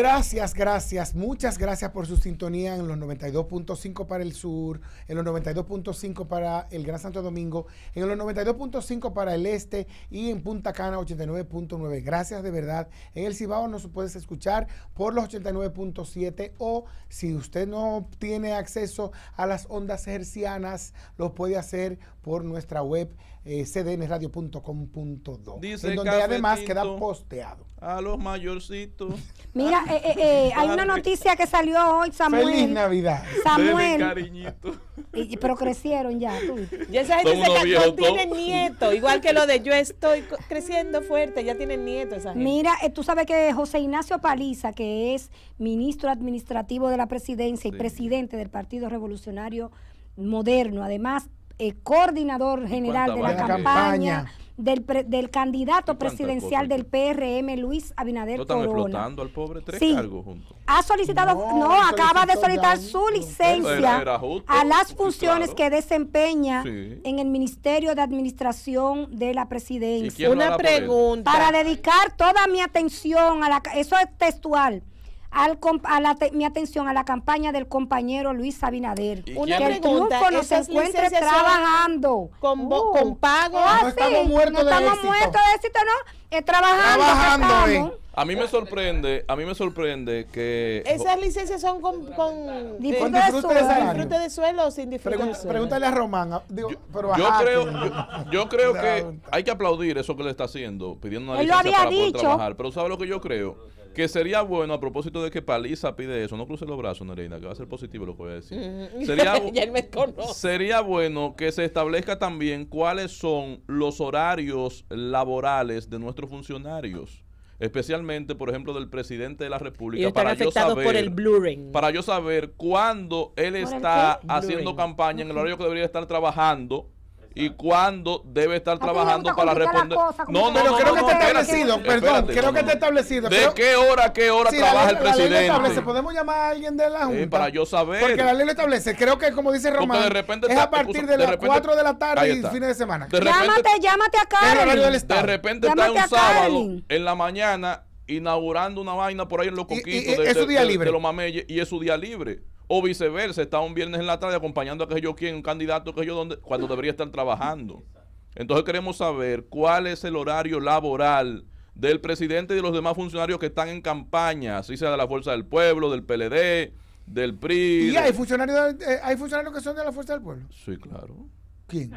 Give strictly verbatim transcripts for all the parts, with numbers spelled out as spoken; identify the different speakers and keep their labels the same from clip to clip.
Speaker 1: Gracias, gracias, muchas gracias por su sintonía en los noventa y dos punto cinco para el sur, en los noventa y dos punto cinco para el Gran Santo Domingo, en los noventa y dos punto cinco para el este y en Punta Cana ochenta y nueve punto nueve. Gracias de verdad. En el Cibao nos puedes escuchar por los ochenta y nueve punto siete o si usted no tiene acceso a las ondas hercianas, lo puede hacer por nuestra web eh, c d n radio punto com punto do, en donde además queda posteado.
Speaker 2: A los mayorcitos.
Speaker 3: Mira, eh, eh, eh, hay una noticia que salió hoy, Samuel.
Speaker 1: Feliz Navidad.
Speaker 3: Samuel.
Speaker 2: Cariñito.
Speaker 3: Y, pero crecieron ya, tú.
Speaker 4: Ya esa gente se casó, tienen nietos, igual que lo de yo estoy creciendo fuerte, ya tienen nietos esa gente.
Speaker 3: Mira, eh, tú sabes que José Ignacio Paliza, que es ministro administrativo de la presidencia y
Speaker 2: sí.
Speaker 3: presidente del Partido Revolucionario Moderno, además eh, coordinador general de la,
Speaker 1: la
Speaker 3: campaña,
Speaker 1: campaña.
Speaker 3: Del, pre, del candidato presidencial del P R M, Luis Abinader
Speaker 2: ¿No están
Speaker 3: Corona.
Speaker 2: explotando al pobre tres
Speaker 3: Sí.
Speaker 2: cargos juntos?
Speaker 3: Ha solicitado, no,
Speaker 1: No,
Speaker 3: acaba de
Speaker 1: solicitó
Speaker 3: solicitar
Speaker 1: ya
Speaker 3: su
Speaker 1: un-
Speaker 3: licencia
Speaker 2: Era- era justo,
Speaker 3: a las
Speaker 2: sí,
Speaker 3: funciones
Speaker 2: claro.
Speaker 3: que desempeña
Speaker 2: Sí.
Speaker 3: en el Ministerio de Administración de la
Speaker 2: ¿Y
Speaker 3: Presidencia.
Speaker 2: quién
Speaker 4: Una
Speaker 2: habla por él?
Speaker 4: pregunta.
Speaker 3: Para dedicar toda mi atención a la, eso es textual, al, com- a la te- mi atención a la campaña del compañero Luis Abinader.
Speaker 2: ¿Y
Speaker 4: Una
Speaker 3: Que el
Speaker 4: pregunta,
Speaker 3: triunfo no se
Speaker 4: ¿esas
Speaker 3: encuentre
Speaker 4: licencias son
Speaker 3: trabajando.
Speaker 4: con, bo-
Speaker 3: Uh.
Speaker 4: con pago?
Speaker 3: Ah,
Speaker 1: No estamos
Speaker 3: sí,
Speaker 1: muertos
Speaker 3: no
Speaker 1: de
Speaker 3: estamos
Speaker 1: éxito.
Speaker 3: muertos de éxito, ¿no? Es trabajando.
Speaker 1: Trabajando,
Speaker 3: que estamos.
Speaker 1: eh.
Speaker 2: A mí me sorprende, a mí me sorprende que
Speaker 4: Esas licencias son con, con
Speaker 3: Disfrute
Speaker 1: Con
Speaker 3: de
Speaker 1: disfrute
Speaker 3: su-
Speaker 1: de salario.
Speaker 4: disfrute de suelo o sin disfrute
Speaker 1: Pregun-
Speaker 4: de suelo.
Speaker 1: pregúntale a Román. a- digo, pero
Speaker 2: yo
Speaker 1: ajá,
Speaker 2: creo,
Speaker 1: que-
Speaker 2: yo, yo creo que
Speaker 1: Pregunta.
Speaker 2: hay que aplaudir eso que le está haciendo, pidiendo una
Speaker 3: Él lo
Speaker 2: licencia
Speaker 3: había
Speaker 2: para poder
Speaker 3: dicho.
Speaker 2: trabajar. Pero ¿sabe lo que yo creo? Que sería bueno, a propósito de que Paliza pide eso, no cruce los brazos, Nereida, que va a ser positivo lo que voy a decir. Sería,
Speaker 4: Ya él me conoce.
Speaker 2: sería bueno que se establezca también cuáles son los horarios laborales de nuestros funcionarios. Especialmente, por ejemplo, del presidente de la República.
Speaker 4: Ellos están
Speaker 2: para yo
Speaker 4: afectados
Speaker 2: saber,
Speaker 4: por el blurring.
Speaker 2: Para yo saber cuándo él
Speaker 3: ¿Por el
Speaker 2: está
Speaker 4: qué?
Speaker 2: haciendo
Speaker 4: Blurring.
Speaker 2: campaña en el horario que debería estar trabajando y cuándo debe estar
Speaker 3: A ti le
Speaker 2: trabajando
Speaker 3: gusta
Speaker 2: para
Speaker 3: complicar
Speaker 2: responder.
Speaker 3: las cosas,
Speaker 2: No, no,
Speaker 3: complicar
Speaker 2: no,
Speaker 1: Pero creo
Speaker 2: no,
Speaker 1: que
Speaker 2: no,
Speaker 1: está
Speaker 2: espérate.
Speaker 1: establecido, perdón,
Speaker 2: Espérate,
Speaker 1: creo
Speaker 2: no,
Speaker 1: que está
Speaker 2: no.
Speaker 1: establecido.
Speaker 2: ¿De
Speaker 1: creo-
Speaker 2: qué hora a qué hora
Speaker 1: Sí, la
Speaker 2: trabaja
Speaker 1: ley-
Speaker 2: el
Speaker 1: la ley lo
Speaker 2: presidente?
Speaker 1: establece. Podemos llamar a alguien de la Junta.
Speaker 2: Eh, para yo saber.
Speaker 1: Porque la ley lo establece. Creo que, como dice
Speaker 2: Porque
Speaker 1: Román,
Speaker 2: de repente
Speaker 1: es
Speaker 2: está-
Speaker 1: a partir
Speaker 2: puso-
Speaker 1: de
Speaker 2: de
Speaker 1: las
Speaker 2: repente-
Speaker 1: cuatro de la
Speaker 2: Ahí
Speaker 1: tarde y
Speaker 2: está.
Speaker 1: fines de semana.
Speaker 2: De repente-
Speaker 3: Llámate, llámate a
Speaker 1: Es el horario del
Speaker 3: Karen.
Speaker 1: Estado.
Speaker 2: De repente está
Speaker 3: Llámate
Speaker 2: un
Speaker 3: a
Speaker 2: sábado
Speaker 3: Carlin.
Speaker 2: en la mañana inaugurando una vaina por ahí en los
Speaker 1: Y- y-
Speaker 2: coquitos
Speaker 1: y
Speaker 2: de,
Speaker 1: es su
Speaker 2: de-
Speaker 1: día
Speaker 2: de-
Speaker 1: libre.
Speaker 2: de los mameyes y es su día libre. O viceversa, está un viernes en la tarde acompañando a que yo quien, un candidato que yo donde, cuando debería estar trabajando. Entonces queremos saber cuál es el horario laboral del presidente y de los demás funcionarios que están en campaña, así sea de la Fuerza del Pueblo, del P L D, del P R I.
Speaker 1: Y
Speaker 2: de-
Speaker 1: hay funcionarios, de- eh, hay funcionarios que son de la Fuerza del Pueblo.
Speaker 2: Sí, claro.
Speaker 1: ¿Quién?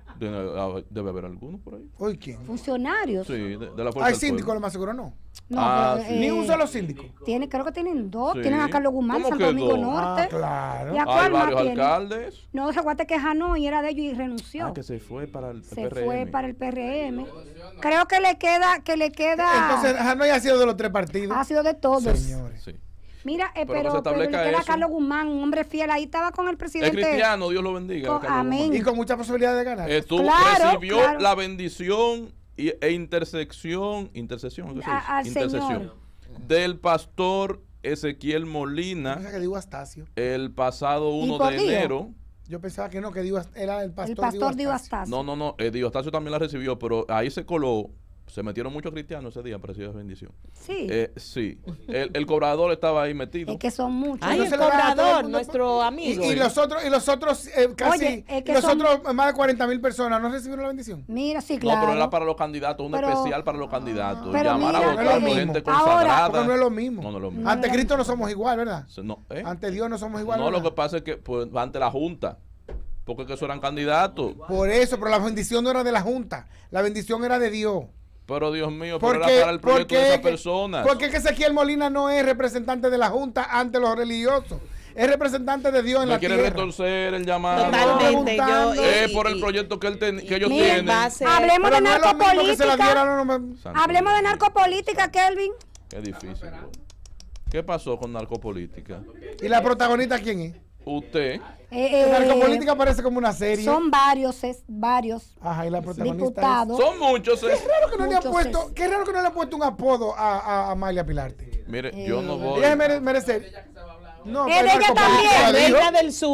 Speaker 2: Debe, debe haber algunos por ahí.
Speaker 1: ¿Hoy quién?
Speaker 3: Funcionarios.
Speaker 2: Sí, de, de la Fuerza
Speaker 1: Hay
Speaker 2: del
Speaker 1: síndicos,
Speaker 2: Pueblo.
Speaker 1: lo más seguro no.
Speaker 3: No,
Speaker 2: Ah,
Speaker 3: pero,
Speaker 2: sí.
Speaker 1: Ni
Speaker 3: eh,
Speaker 1: un solo síndico.
Speaker 3: Tiene, creo que tienen dos.
Speaker 2: Sí.
Speaker 3: Tienen a Carlos Guzmán,
Speaker 2: ¿Cómo
Speaker 3: Santo
Speaker 2: que
Speaker 3: Domingo
Speaker 2: dos?
Speaker 3: Norte.
Speaker 1: Ah, claro.
Speaker 3: ¿Y a
Speaker 2: Hay
Speaker 3: cuál más
Speaker 2: varios
Speaker 3: tiene?
Speaker 2: alcaldes.
Speaker 3: No, recuerda que Janó y era de ellos y renunció.
Speaker 2: Ah, que se fue para el
Speaker 3: se
Speaker 2: P R M.
Speaker 3: fue para el P R M. Creo que le queda, que le queda.
Speaker 1: Entonces, Hanoi ha sido de los tres partidos.
Speaker 3: ha sido de todos.
Speaker 1: Señores.
Speaker 2: Sí.
Speaker 3: Mira, eh,
Speaker 2: Pero que
Speaker 3: pero,
Speaker 2: se
Speaker 3: pero le
Speaker 2: establezca
Speaker 3: queda a
Speaker 2: eso.
Speaker 3: Carlos Guzmán, un hombre fiel. Ahí estaba con el
Speaker 2: Es
Speaker 3: presidente.
Speaker 2: cristiano, Dios lo bendiga.
Speaker 3: Con-
Speaker 2: Carlos
Speaker 3: amén.
Speaker 2: Guzmán.
Speaker 1: Y con mucha posibilidad de ganar.
Speaker 2: Estuvo-
Speaker 3: Claro,
Speaker 2: recibió
Speaker 3: claro.
Speaker 2: la bendición y- e intersección, intersección, ¿qué se
Speaker 3: A-
Speaker 2: dice?
Speaker 3: al
Speaker 2: Intersección
Speaker 3: Señor.
Speaker 2: del pastor Ezequiel Molina
Speaker 1: Cosa que digo Astacio.
Speaker 2: el pasado
Speaker 3: ¿Y
Speaker 2: uno de
Speaker 3: por Dios?
Speaker 2: enero.
Speaker 1: Yo pensaba que no, que digo, era el pastor,
Speaker 3: El pastor
Speaker 1: Diego
Speaker 3: Dio
Speaker 1: Astacio.
Speaker 3: Astacio.
Speaker 2: No, no, no, eh, Dios Tacio también la recibió, pero ahí se coló. Se metieron muchos cristianos ese día para recibir esa bendición.
Speaker 3: Sí.
Speaker 2: Eh, sí. El, el cobrador estaba ahí metido.
Speaker 3: Es que son muchos.
Speaker 4: Ay, el
Speaker 1: Entonces le dan a todo el
Speaker 4: cobrador,
Speaker 1: mundo-
Speaker 4: nuestro
Speaker 1: Y,
Speaker 4: amigo.
Speaker 1: y los otros, y los otros eh, casi,
Speaker 3: Oye, es que
Speaker 1: y los
Speaker 3: son-
Speaker 1: otros más de cuarenta mil personas no recibieron la bendición.
Speaker 3: Mira, sí,
Speaker 2: No,
Speaker 3: claro.
Speaker 2: pero era para los candidatos, un
Speaker 3: Pero-
Speaker 2: especial para los candidatos.
Speaker 3: Pero
Speaker 2: Llamar
Speaker 3: mira,
Speaker 2: a
Speaker 1: no es
Speaker 2: votar
Speaker 1: lo
Speaker 2: por
Speaker 1: mismo.
Speaker 2: gente
Speaker 3: Ahora-
Speaker 2: consagrada.
Speaker 1: Porque no es lo mismo.
Speaker 2: No, no es lo mismo.
Speaker 1: Ante Cristo no somos igual, ¿verdad?
Speaker 2: No, ¿eh?
Speaker 1: Ante Dios no somos igual.
Speaker 2: No, lo
Speaker 1: ¿verdad?
Speaker 2: que pasa es que pues, ante la Junta, porque que eso eran candidatos.
Speaker 1: Por eso, pero la bendición no era de la Junta, la bendición era de Dios.
Speaker 2: Pero Dios mío, pero
Speaker 1: Porque,
Speaker 2: era para el proyecto
Speaker 1: porque,
Speaker 2: de esas
Speaker 1: es que-
Speaker 2: personas.
Speaker 1: porque es que Ezequiel Molina no es representante de la Junta ante los religiosos, es representante de Dios en
Speaker 2: Me
Speaker 1: la
Speaker 2: quiere
Speaker 1: tierra.
Speaker 2: retorcer el llamado.
Speaker 4: Totalmente. Yo,
Speaker 1: preguntando.
Speaker 2: Es
Speaker 4: y-
Speaker 2: por el
Speaker 4: y-
Speaker 2: proyecto que, él ten- que ellos
Speaker 3: Miren,
Speaker 2: tienen.
Speaker 4: va a ser-
Speaker 3: Hablemos
Speaker 1: Pero
Speaker 3: de
Speaker 1: no es lo mismo que se la
Speaker 3: narcopolítica.
Speaker 1: dieran, no me-
Speaker 2: Santo
Speaker 3: Hablemos de
Speaker 2: Dios.
Speaker 3: narcopolítica, Kelvin.
Speaker 2: Qué difícil. güey. ¿Qué pasó con narcopolítica?
Speaker 1: ¿Y la protagonista quién es?
Speaker 2: Usted.
Speaker 3: Eh,
Speaker 1: La
Speaker 3: eh,
Speaker 1: narcopolítica parece como una serie.
Speaker 3: Son varios, es varios
Speaker 1: Ajá, y la protagonista
Speaker 3: diputados.
Speaker 2: Son muchos. eh.
Speaker 1: es. Qué raro que no le ha
Speaker 3: Muchos
Speaker 1: puesto,
Speaker 3: es.
Speaker 1: qué raro que no le ha puesto un apodo a, a, a Amalia Pilarte.
Speaker 2: Mire,
Speaker 3: Eh,
Speaker 2: yo no voy.
Speaker 1: Ella mere- merece. No,
Speaker 3: Es
Speaker 1: pero
Speaker 3: de ella
Speaker 1: narcopolítica
Speaker 3: también,
Speaker 1: dijo.
Speaker 4: Reina del Sur.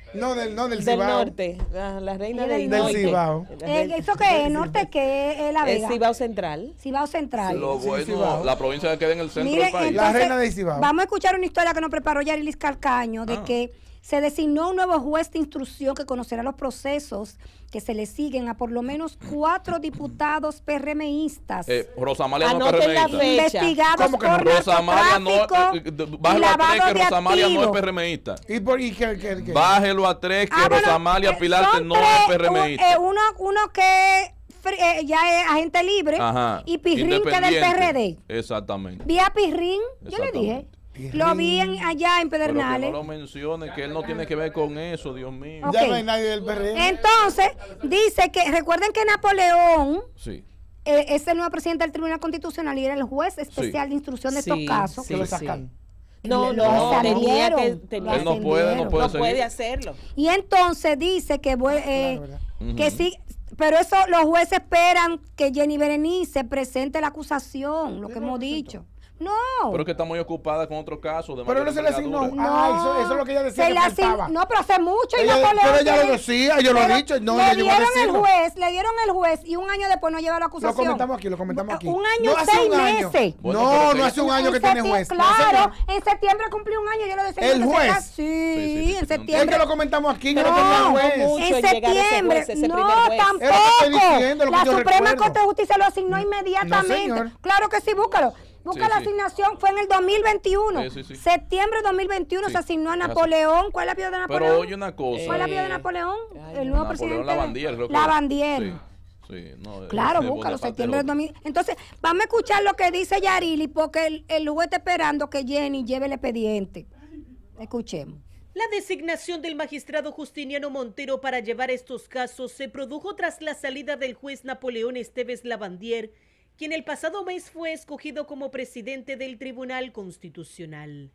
Speaker 1: No, del, no, del
Speaker 4: Del
Speaker 1: Cibao.
Speaker 4: norte, la, la reina
Speaker 3: Y
Speaker 4: del,
Speaker 3: del
Speaker 4: norte.
Speaker 1: Cibao.
Speaker 3: Eh, ¿Eso qué es? ¿Norte qué es la
Speaker 4: El
Speaker 3: Vega?
Speaker 4: Cibao Central.
Speaker 3: Cibao Central.
Speaker 2: Lo
Speaker 1: Sí,
Speaker 2: bueno,
Speaker 1: Cibao.
Speaker 2: la provincia que queda en el centro
Speaker 3: Miren,
Speaker 2: del país.
Speaker 1: La
Speaker 3: entonces,
Speaker 1: reina del Cibao.
Speaker 3: Vamos a escuchar una historia que nos preparó Yarilis Calcaño de
Speaker 2: Ah.
Speaker 3: que se designó un nuevo juez de instrucción que conocerá los procesos que se le siguen a por lo menos cuatro diputados PRMistas
Speaker 2: Eh, Rosamalia no es
Speaker 4: Anoten la
Speaker 2: PRMista.
Speaker 4: fecha.
Speaker 3: investigados
Speaker 1: ¿Cómo que
Speaker 3: por
Speaker 1: no?
Speaker 2: Rosamalia no,
Speaker 3: narcotráfico
Speaker 2: eh, eh,
Speaker 3: y
Speaker 2: bájelo a tres
Speaker 3: lavado
Speaker 2: que
Speaker 3: de
Speaker 2: Rosamalia no es
Speaker 3: activos.
Speaker 2: PRMista.
Speaker 1: ¿Y por y qué, qué, qué?
Speaker 2: Bájelo a tres que
Speaker 3: Ah, bueno,
Speaker 2: Rosamalia
Speaker 3: eh,
Speaker 2: Pilarte
Speaker 3: son
Speaker 2: no
Speaker 3: tres,
Speaker 2: es
Speaker 3: un-
Speaker 2: PRMista.
Speaker 3: eh, uno, uno que fri- eh, ya es agente libre
Speaker 2: Ajá.
Speaker 3: y Pirrín que es del
Speaker 2: Independiente.
Speaker 3: P R D.
Speaker 2: Exactamente.
Speaker 3: Vi a Pirrín, yo le dije.
Speaker 2: Exactamente.
Speaker 3: Lo vi en- allá en
Speaker 2: Pero que
Speaker 3: Pedernales.
Speaker 2: no lo mencione, que él no tiene que ver con eso, Dios mío.
Speaker 3: Ok.
Speaker 1: Ya no hay nadie del P R M.
Speaker 3: Entonces, dice que, recuerden que Napoleón
Speaker 2: Sí.
Speaker 3: eh, es el nuevo presidente del Tribunal Constitucional y era el juez especial de instrucción de
Speaker 4: Sí,
Speaker 3: estos casos.
Speaker 4: sí,
Speaker 1: que lo
Speaker 4: sí.
Speaker 1: sacan.
Speaker 4: No,
Speaker 3: Lo
Speaker 4: no, tenía
Speaker 3: ascendieron,
Speaker 4: que,
Speaker 3: lo
Speaker 4: tenía
Speaker 2: Él no puede, no
Speaker 3: ascendieron.
Speaker 2: puede
Speaker 4: no
Speaker 2: seguir.
Speaker 4: puede hacerlo.
Speaker 3: Y entonces dice que, vue- eh,
Speaker 1: ¿verdad?
Speaker 3: que sí, pero eso los jueces esperan que Jenny Berenice presente la acusación, lo que hemos dicho. No.
Speaker 2: Pero es que está muy ocupada con otros casos. De
Speaker 1: Pero
Speaker 2: mayor
Speaker 1: no se le asignó.
Speaker 2: envergadura.
Speaker 1: Ah, eso, eso es lo que ella decía
Speaker 3: Se
Speaker 1: que
Speaker 3: le asign-
Speaker 1: faltaba.
Speaker 3: No, pero hace mucho y
Speaker 1: Ella-
Speaker 3: Napoleón
Speaker 1: pero ella lo
Speaker 3: tiene-
Speaker 1: decía, yo lo he
Speaker 3: pero
Speaker 1: dicho, no,
Speaker 3: le
Speaker 1: ella llegó a
Speaker 3: dieron el
Speaker 1: decirlo.
Speaker 3: juez, le dieron el juez y un año después no lleva la
Speaker 1: Lo
Speaker 3: acusación.
Speaker 1: comentamos aquí, lo comentamos aquí.
Speaker 3: Un año,
Speaker 1: No hace
Speaker 3: seis
Speaker 1: un año.
Speaker 3: meses.
Speaker 2: Bueno,
Speaker 1: No,
Speaker 2: pero
Speaker 1: no
Speaker 2: que-
Speaker 1: hace un año que
Speaker 3: En
Speaker 1: tiene
Speaker 3: septiembre-
Speaker 1: juez. No,
Speaker 3: Claro,
Speaker 1: señor.
Speaker 3: en septiembre cumplió un año, yo lo decía.
Speaker 1: ¿El
Speaker 3: que se
Speaker 1: juez?
Speaker 3: ca- Sí,
Speaker 2: Sí, sí, sí,
Speaker 3: en
Speaker 2: sí,
Speaker 1: Es
Speaker 3: septiembre.
Speaker 1: que lo comentamos aquí, que
Speaker 3: No,
Speaker 1: no tenía
Speaker 3: no
Speaker 1: juez.
Speaker 4: mucho
Speaker 3: En
Speaker 4: en llegar ese
Speaker 3: septiembre,
Speaker 4: juez, ese
Speaker 3: no,
Speaker 4: primer juez.
Speaker 3: tampoco.
Speaker 1: Es lo que estoy diciendo, lo que
Speaker 3: la
Speaker 1: yo
Speaker 3: Suprema
Speaker 1: recuerdo.
Speaker 3: Corte de Justicia lo asignó inmediatamente.
Speaker 1: señor.
Speaker 3: Claro que sí, búscalo. Busca
Speaker 2: Sí,
Speaker 3: la
Speaker 2: sí.
Speaker 3: asignación, fue en el dos mil veintiuno.
Speaker 2: Sí, sí, sí.
Speaker 3: Septiembre de dos mil veintiuno
Speaker 2: Sí,
Speaker 3: se asignó a
Speaker 2: es así.
Speaker 3: Napoleón. ¿Cuál es la vida de Napoleón?
Speaker 2: Pero oye una cosa.
Speaker 3: ¿Cuál es la vida de
Speaker 4: Eh,
Speaker 3: Napoleón?
Speaker 4: ay,
Speaker 3: el nuevo
Speaker 2: Napoleón
Speaker 3: presidente.
Speaker 2: Lavandier, creo que
Speaker 3: Lavandier.
Speaker 2: era. Sí, sí, no,
Speaker 3: Claro,
Speaker 2: ese
Speaker 3: búscalo,
Speaker 2: Bonaparte
Speaker 3: septiembre del
Speaker 2: lo-
Speaker 3: dos mil. Entonces, vamos a escuchar lo que dice Yarili, porque el, el juez está esperando que Jenny lleve el expediente. Escuchemos.
Speaker 5: La designación del magistrado Justiniano Montero para llevar estos casos se produjo tras la salida del juez Napoleón Esteves Lavandier, quien el pasado mes fue escogido como presidente del Tribunal Constitucional.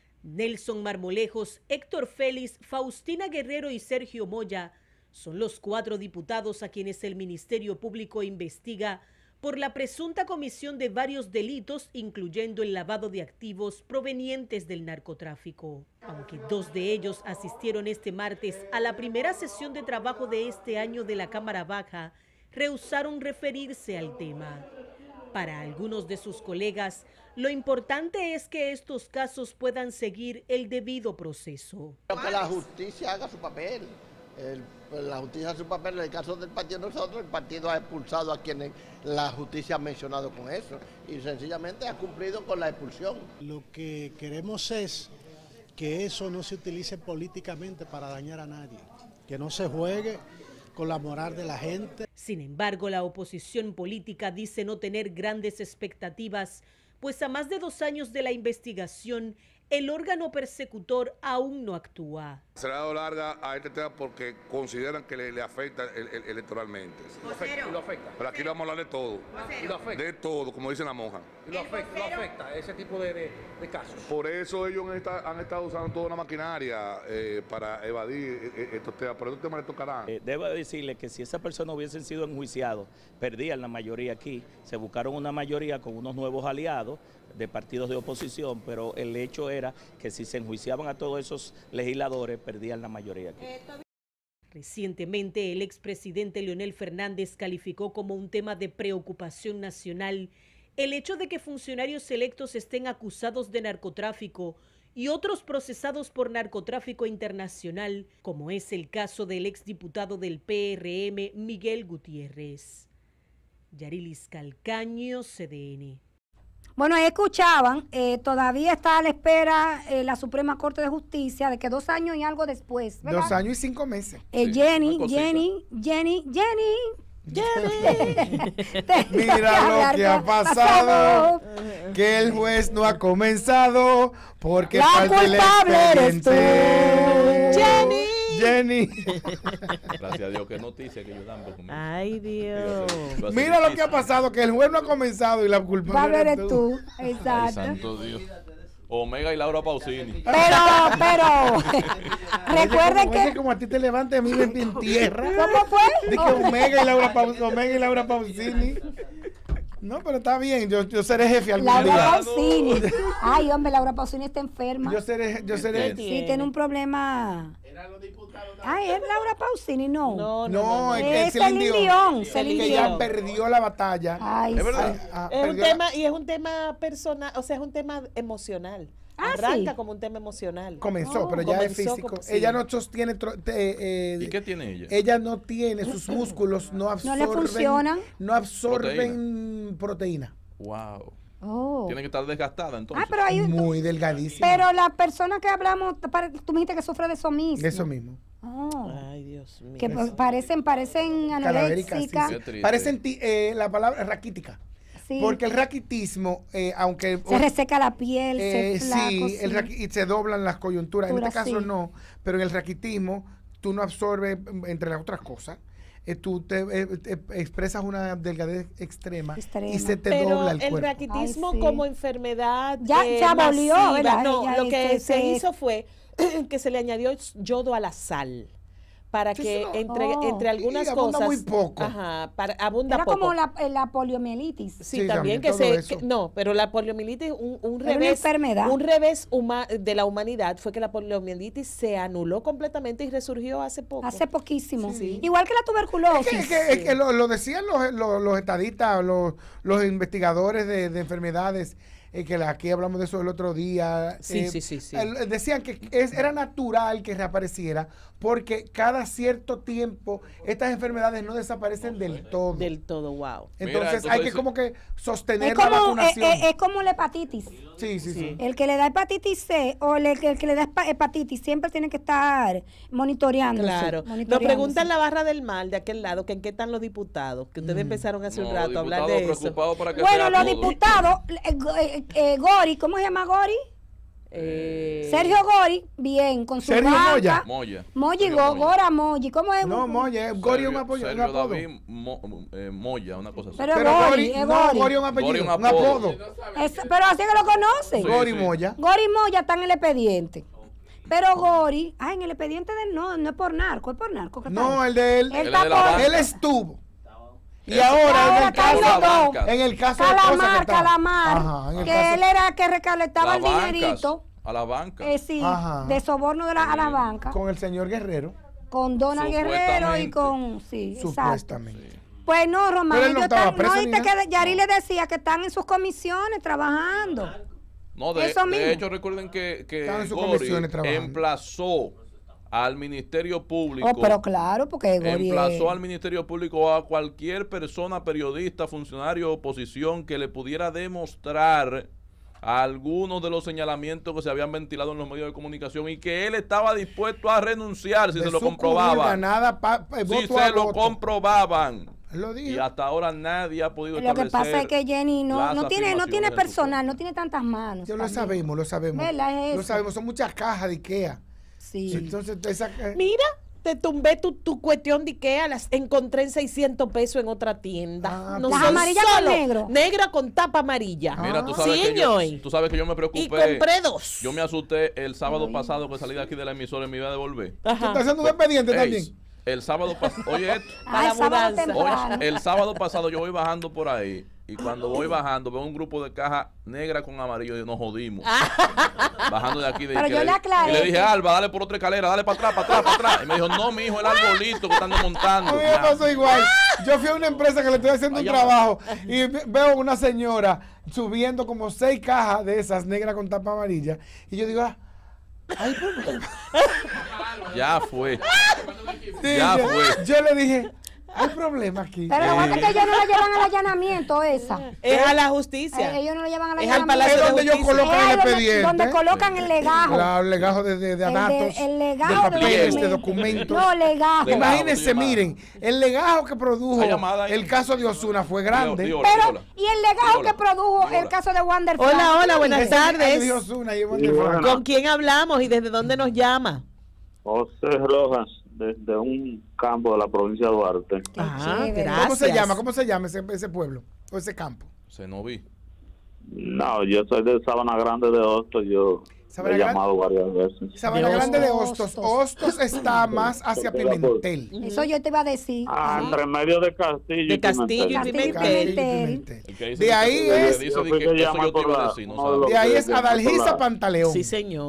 Speaker 5: Nelson Marmolejos, Héctor Félix, Faustina Guerrero y Sergio Moya son los cuatro diputados a quienes el Ministerio Público investiga por la presunta comisión de varios delitos, incluyendo el lavado de activos provenientes del narcotráfico. Aunque dos de ellos asistieron este martes a la primera sesión de trabajo de este año de la Cámara Baja, rehusaron referirse al tema. Para algunos de sus colegas, lo importante es que estos casos puedan seguir el debido proceso.
Speaker 6: Que la justicia haga su papel. El, la justicia hace su papel. En el caso del partido de nosotros, el partido ha expulsado a quienes la justicia ha mencionado con eso y sencillamente ha cumplido con la expulsión.
Speaker 7: Lo que queremos es que eso no se utilice políticamente para dañar a nadie, que no se juegue con la moral de la gente.
Speaker 5: Sin embargo, la oposición política dice no tener grandes expectativas, pues a más de dos años de la investigación, el órgano persecutor aún no actúa.
Speaker 8: Se le ha dado larga a este tema porque consideran que le, le afecta el, el, electoralmente.
Speaker 9: Lo afecta, y lo afecta.
Speaker 8: Pero aquí le vamos a hablar de todo.
Speaker 9: Y lo afecta.
Speaker 8: De todo, como dice la monja.
Speaker 9: Y lo afecta, lo afecta ese tipo de, de, de casos.
Speaker 8: Por eso ellos han estado, han estado usando toda una maquinaria eh, para evadir eh, estos temas. Pero estos temas le tocarán.
Speaker 10: Eh, debo decirle que si esas personas hubiesen sido enjuiciados, perdían la mayoría aquí. Se buscaron una mayoría con unos nuevos aliados de partidos de oposición, pero el hecho era que si se enjuiciaban a todos esos legisladores, perdían la mayoría aquí.
Speaker 5: Recientemente, el expresidente Leonel Fernández calificó como un tema de preocupación nacional el hecho de que funcionarios electos estén acusados de narcotráfico y otros procesados por narcotráfico internacional, como es el caso del exdiputado del P R M, Miguel Gutiérrez. Yarilis Calcaño, C D N.
Speaker 3: Bueno, ahí escuchaban, eh, todavía está a la espera eh, la Suprema Corte de Justicia de que dos años y algo después, ¿verdad?
Speaker 1: Dos años y cinco meses.
Speaker 3: Eh,
Speaker 2: Sí,
Speaker 3: Jenny,
Speaker 2: una cosita.
Speaker 3: Jenny, Jenny, Jenny, Jenny.
Speaker 1: Mira lo que ha pasado, que el juez no ha comenzado, porque
Speaker 3: La
Speaker 1: falta el
Speaker 3: culpable eres tú.
Speaker 1: expediente.
Speaker 3: Jenny.
Speaker 1: Jenny.
Speaker 2: Gracias a Dios, qué noticia que yo dan. porque me-
Speaker 4: Ay, Dios.
Speaker 2: Iba a ser
Speaker 1: Mira lo que
Speaker 2: difícil.
Speaker 1: ha pasado, que el juez no ha comenzado y la culpable
Speaker 3: Culpable
Speaker 1: eres
Speaker 3: eres
Speaker 1: tú.
Speaker 3: tú,
Speaker 2: Ay,
Speaker 3: exacto.
Speaker 2: santo Dios. Omega y Laura Pausini.
Speaker 3: Pero, pero, recuerden
Speaker 1: Oye,
Speaker 3: que,
Speaker 1: como a ti te levantes, a mí me en tierra.
Speaker 3: ¿cómo fue?
Speaker 1: Dije Omega y Laura, Paus- Omega y Laura Pausini. No, pero está bien, yo, yo seré jefe algún
Speaker 3: Laura
Speaker 1: día.
Speaker 3: Pausini. Ay, hombre, Laura Pausini está enferma.
Speaker 1: Yo seré, yo seré,
Speaker 3: Sí, tiene un problema. Ay, es Laura Pausini, no.
Speaker 4: No, no,
Speaker 1: No,
Speaker 4: no,
Speaker 1: es
Speaker 4: no.
Speaker 1: que
Speaker 3: Es
Speaker 1: Celine
Speaker 3: Celine
Speaker 1: Dion,
Speaker 3: Dion, Celine
Speaker 1: que ella
Speaker 3: Dion.
Speaker 1: perdió la batalla.
Speaker 3: Ay,
Speaker 2: Es verdad.
Speaker 3: sí.
Speaker 1: Ah,
Speaker 4: Es un
Speaker 1: perdió la-
Speaker 4: tema, y es un tema personal, o sea, es un tema emocional.
Speaker 3: Ah,
Speaker 4: Arranca
Speaker 3: sí.
Speaker 4: como un tema emocional.
Speaker 1: Comenzó,
Speaker 3: Oh,
Speaker 1: pero ya es
Speaker 4: comenzó
Speaker 1: físico.
Speaker 4: como- sí.
Speaker 1: Ella no sostiene. tro- te- eh,
Speaker 2: ¿Y qué tiene ella?
Speaker 1: Ella no tiene, sus músculos no absorben.
Speaker 3: funcionan.
Speaker 1: No absorben proteína.
Speaker 2: Wow.
Speaker 3: Oh.
Speaker 2: Tiene que estar desgastada entonces.
Speaker 3: Ah, pero hay un-
Speaker 1: Muy delgadísima.
Speaker 3: Pero la persona que hablamos, pare- tú me dijiste que sufre de eso mismo.
Speaker 1: Eso mismo.
Speaker 3: Oh.
Speaker 4: Ay, Dios mío.
Speaker 3: Que pa- parecen, parecen
Speaker 1: Cadavéricas, sí,
Speaker 3: anoréxicas.
Speaker 1: sí.
Speaker 2: Qué triste.
Speaker 1: Parecen ti- eh, la palabra raquítica.
Speaker 3: Sí.
Speaker 1: Porque el raquitismo, eh, aunque.
Speaker 3: Se reseca la piel,
Speaker 1: eh,
Speaker 3: se flaco,
Speaker 1: sí, el
Speaker 3: sí.
Speaker 1: raqui- y se doblan las coyunturas. En este
Speaker 3: Coyunturas,
Speaker 1: caso
Speaker 3: sí.
Speaker 1: no, pero en el raquitismo tú no absorbes, entre las otras cosas, eh, tú te eh, te expresas una delgadez extrema,
Speaker 3: Extrema.
Speaker 1: y se te
Speaker 4: Pero
Speaker 1: dobla el,
Speaker 4: el
Speaker 1: cuerpo.
Speaker 4: raquitismo
Speaker 3: Ay, sí.
Speaker 4: como enfermedad
Speaker 3: Ya-
Speaker 4: eh,
Speaker 3: se abolió,
Speaker 4: masiva,
Speaker 3: ¿verdad?
Speaker 4: no,
Speaker 3: Ya
Speaker 4: lo
Speaker 3: es
Speaker 4: que
Speaker 3: que
Speaker 4: se
Speaker 3: se-
Speaker 4: hizo fue que se le añadió yodo a la sal para
Speaker 1: Sí,
Speaker 4: que
Speaker 1: sí, no.
Speaker 4: entre,
Speaker 3: Oh.
Speaker 4: entre algunas
Speaker 1: Y abunda
Speaker 4: cosas
Speaker 1: muy poco.
Speaker 4: Ajá, para, abunda
Speaker 3: Era
Speaker 4: poco.
Speaker 3: como la, eh, la poliomielitis.
Speaker 4: Sí,
Speaker 1: Sí,
Speaker 4: también
Speaker 1: también,
Speaker 4: que
Speaker 1: todo
Speaker 4: se
Speaker 1: eso.
Speaker 4: que- no, pero la poliomielitis un, un
Speaker 3: Era una
Speaker 4: revés
Speaker 3: enfermedad.
Speaker 4: un revés huma- de la humanidad fue que la poliomielitis se anuló completamente y resurgió hace poco.
Speaker 3: Hace poquísimo.
Speaker 4: Sí.
Speaker 3: Igual que la tuberculosis.
Speaker 1: Es que, es que lo, lo decían los, los, los estadistas, los, los investigadores de, de enfermedades, eh, que la- aquí hablamos de eso el otro día.
Speaker 4: Sí,
Speaker 1: eh,
Speaker 4: sí, sí, sí.
Speaker 1: el- decían que es, era natural que reapareciera porque cada cierto tiempo estas enfermedades no desaparecen del todo.
Speaker 4: Del todo, wow.
Speaker 1: entonces,
Speaker 2: Mira, entonces
Speaker 1: hay que
Speaker 2: dice-
Speaker 1: como que sostener
Speaker 3: Es
Speaker 1: la
Speaker 3: como, eh,
Speaker 1: vacunación.
Speaker 3: eh, es como la hepatitis.
Speaker 1: sí, sí, sí,
Speaker 4: Sí.
Speaker 3: El que le da hepatitis C o el, el que le da hepa- hepatitis siempre tiene que estar monitoreándose.
Speaker 4: Claro. Nos
Speaker 3: monitoreándose.
Speaker 4: preguntan la barra del mal de aquel lado, que en qué están los diputados, que ustedes empezaron hace
Speaker 2: No,
Speaker 4: un
Speaker 2: los
Speaker 4: rato a hablar
Speaker 2: diputados
Speaker 4: de eso.
Speaker 2: preocupados para que
Speaker 3: Bueno,
Speaker 2: sea
Speaker 3: los
Speaker 2: todo.
Speaker 3: diputados, eh, go- eh, eh, Gori, ¿cómo se llama Gori?
Speaker 4: Eh,
Speaker 3: Sergio Gori, bien, con su
Speaker 1: Sergio
Speaker 3: banca.
Speaker 1: Moya.
Speaker 2: Moya.
Speaker 3: Moyi,
Speaker 2: Sergio
Speaker 3: Go-
Speaker 2: Moya.
Speaker 3: Gora Moyi, ¿cómo es?
Speaker 1: No, Moya, eh, Gori es un,
Speaker 2: Sergio-
Speaker 1: apoyo, un
Speaker 2: Sergio
Speaker 1: apodo.
Speaker 2: David Mo- eh, Moya, una cosa así.
Speaker 3: Pero,
Speaker 1: Pero
Speaker 3: Gori,
Speaker 1: Gori,
Speaker 3: es
Speaker 1: no,
Speaker 3: Gori.
Speaker 1: Gori es un apellido,
Speaker 2: Gori es un
Speaker 1: un
Speaker 2: apodo.
Speaker 1: apodo.
Speaker 3: Es- pero así que lo conocen.
Speaker 2: Sí,
Speaker 1: Gori
Speaker 2: sí.
Speaker 1: Moya.
Speaker 3: Gori Moya está en el expediente. Pero Gori, ah, en el expediente del no, no es por narco, es por narco. ¿qué tal?
Speaker 1: No, el de él.
Speaker 3: Él
Speaker 2: Él
Speaker 3: está
Speaker 2: es de la
Speaker 3: por-
Speaker 2: banca.
Speaker 1: Él estuvo. Y
Speaker 2: Él-
Speaker 1: ahora, en
Speaker 3: Ahora
Speaker 1: el
Speaker 3: está en
Speaker 1: caso,
Speaker 3: los dos.
Speaker 2: bancas.
Speaker 1: en el caso de cosas que
Speaker 3: Calamar,
Speaker 1: está-
Speaker 3: Calamar,
Speaker 1: Ajá, en el
Speaker 3: que
Speaker 1: caso-
Speaker 3: él era el que recolectaba el
Speaker 2: Las bancas,
Speaker 3: dinerito,
Speaker 2: a la banca.
Speaker 3: eh, sí,
Speaker 1: Ajá.
Speaker 3: de soborno de la, a la banca, con,
Speaker 1: con el señor Guerrero,
Speaker 3: Donald Guerrero y
Speaker 2: Supuestamente.
Speaker 3: con, sí, exacto.
Speaker 1: supuestamente.
Speaker 3: Pues no, Román,
Speaker 1: Pero él no
Speaker 3: ellos
Speaker 1: estaba
Speaker 3: están,
Speaker 1: preso
Speaker 3: no,
Speaker 1: ni
Speaker 3: viste
Speaker 1: nada.
Speaker 3: que Yari le decía que están en sus comisiones trabajando.
Speaker 2: No, de,
Speaker 3: Eso
Speaker 2: de
Speaker 3: mismo.
Speaker 2: hecho, recuerden que, que
Speaker 1: Estaban en sus
Speaker 2: Gori
Speaker 1: comisiones trabajando.
Speaker 2: emplazó al Ministerio Público.
Speaker 3: Oh, pero claro, porque Gori es-
Speaker 2: Emplazó al Ministerio Público a cualquier persona, periodista, funcionario, oposición, que le pudiera demostrar algunos de los señalamientos que se habían ventilado en los medios de comunicación y que él estaba dispuesto a renunciar si
Speaker 1: De
Speaker 2: se lo
Speaker 1: su
Speaker 2: comprobaban.
Speaker 1: curul ganada pa- pa-
Speaker 2: Si
Speaker 1: voto
Speaker 2: se
Speaker 1: a
Speaker 2: lo
Speaker 1: voto.
Speaker 2: comprobaban.
Speaker 1: Él lo dijo.
Speaker 2: Y hasta ahora nadie ha podido
Speaker 3: Lo que pasa es que Jenny no,
Speaker 2: las
Speaker 3: no tiene, no tiene
Speaker 2: afirmaciones de su
Speaker 3: personal, no tiene tantas manos.
Speaker 1: Yo lo
Speaker 3: también.
Speaker 1: sabemos, lo sabemos.
Speaker 3: ¿Verdad? Es
Speaker 1: Lo
Speaker 3: eso.
Speaker 1: sabemos, son muchas cajas de Ikea.
Speaker 3: Sí.
Speaker 1: Entonces, esa, eh,
Speaker 4: Mira, te tumbé tu, tu cuestión de Ikea, las encontré en seiscientos pesos en otra tienda.
Speaker 1: Ah,
Speaker 4: no
Speaker 1: pues-
Speaker 3: Las
Speaker 4: son
Speaker 3: amarillas con
Speaker 4: solo
Speaker 3: negro.
Speaker 4: Negra con tapa amarilla.
Speaker 2: Mira, tú
Speaker 1: Ah,
Speaker 2: sabes,
Speaker 4: sí,
Speaker 2: que yo,
Speaker 4: ñoy.
Speaker 2: tú sabes que yo me preocupé.
Speaker 4: Y compré dos.
Speaker 2: Yo me asusté el sábado pasado que salí de aquí de la emisora y me iba a devolver.
Speaker 1: ¿tú
Speaker 4: Ajá.
Speaker 1: estás haciendo un expediente
Speaker 2: Ey,
Speaker 1: también?
Speaker 2: El sábado pasado, oye esto,
Speaker 3: Ah,
Speaker 4: la
Speaker 3: el sábado
Speaker 4: mudanza.
Speaker 3: temprano.
Speaker 2: oye, el sábado pasado yo voy bajando por ahí y cuando voy bajando veo un grupo de cajas negra con amarillo y nos jodimos. Bajando de aquí de
Speaker 3: Pero
Speaker 2: que
Speaker 3: yo le aclaré
Speaker 2: y le dije,
Speaker 3: que-
Speaker 2: Alba, dale por otra escalera, dale para atrás, para atrás, para atrás. Y me dijo, no, mi hijo, el arbolito que están desmontando.
Speaker 1: A mí me pasó igual. Yo fui a una empresa que le estoy haciendo un
Speaker 2: Vaya.
Speaker 1: trabajo y ve- veo una señora subiendo como seis cajas de esas negras con tapa amarilla. Y yo digo, ah, hay problema.
Speaker 2: Ya fue.
Speaker 1: Sí,
Speaker 2: Ya
Speaker 1: yo,
Speaker 2: fue.
Speaker 1: yo le dije, hay problema aquí.
Speaker 3: Pero lo bueno es que ellos no la llevan al allanamiento esa.
Speaker 4: Es a la justicia.
Speaker 3: Eh, ellos no la llevan al
Speaker 4: Es al
Speaker 3: allanamiento.
Speaker 4: Palacio
Speaker 1: Es
Speaker 4: de
Speaker 1: donde ellos
Speaker 4: Justicia.
Speaker 1: colocan
Speaker 3: Es
Speaker 1: el
Speaker 3: donde-
Speaker 1: expediente.
Speaker 3: Donde colocan el legajo.
Speaker 1: Claro, el legajo de, de, de
Speaker 3: El de-
Speaker 1: datos,
Speaker 3: el
Speaker 1: de
Speaker 3: legajo de
Speaker 1: papeles, de
Speaker 3: documentos.
Speaker 1: documentos.
Speaker 3: No, legajo.
Speaker 2: Legajo.
Speaker 1: Imagínense,
Speaker 2: llamada.
Speaker 1: miren, el legajo que produjo
Speaker 2: Hay llamada ahí.
Speaker 1: el caso de Osuna fue grande.
Speaker 2: Digo,
Speaker 3: Pero,
Speaker 2: Hola.
Speaker 3: y el legajo
Speaker 2: Hola.
Speaker 3: que produjo
Speaker 2: Hola.
Speaker 3: el caso de Wander
Speaker 4: Hola,
Speaker 3: Frank?
Speaker 4: hola, buenas
Speaker 1: Ese- ahí
Speaker 4: tardes.
Speaker 1: dijo Osuna, y Wander
Speaker 11: Sí,
Speaker 1: Frank.
Speaker 11: bueno.
Speaker 4: ¿Con quién hablamos y desde dónde nos llama?
Speaker 11: José Rojas, desde un campo de la provincia de Duarte.
Speaker 3: Qué
Speaker 4: Ah,
Speaker 3: chévere.
Speaker 4: gracias.
Speaker 1: ¿Cómo se llama? ¿Cómo se llama ese, ese pueblo o ese campo?
Speaker 2: Se no vi.
Speaker 11: No, yo soy de Sabana Grande de Hostos, yo
Speaker 1: Sabana
Speaker 11: he
Speaker 1: Grande.
Speaker 11: llamado varias veces.
Speaker 1: Sabana
Speaker 4: De
Speaker 1: Grande de
Speaker 3: Hostos.
Speaker 1: Hostos. Hostos está más hacia Pimentel.
Speaker 3: Eso yo te iba a decir.
Speaker 11: Ah, entre medio de Castillo
Speaker 4: De
Speaker 11: y
Speaker 4: Castillo y
Speaker 11: Pimentel.
Speaker 4: Pimentel.
Speaker 1: Castillo y
Speaker 3: Pimentel.
Speaker 2: El que dice
Speaker 1: De ahahí
Speaker 2: que-
Speaker 1: es-
Speaker 2: dice
Speaker 11: Yo
Speaker 2: de
Speaker 11: fui
Speaker 2: que
Speaker 11: que
Speaker 2: eso
Speaker 11: llamé
Speaker 2: yo te
Speaker 11: por
Speaker 2: iba a
Speaker 11: la-
Speaker 2: decir, no
Speaker 11: uno de
Speaker 2: sabes.
Speaker 11: los
Speaker 1: De ahí
Speaker 11: que-
Speaker 1: es
Speaker 11: que
Speaker 1: Adalgisa
Speaker 11: por la-
Speaker 1: Pantaleón.
Speaker 4: Sí, señor.